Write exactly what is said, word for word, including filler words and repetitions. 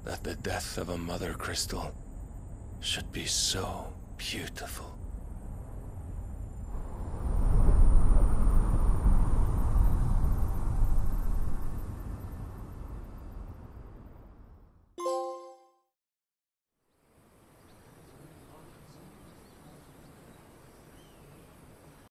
that the death of a mother crystal should be so beautiful.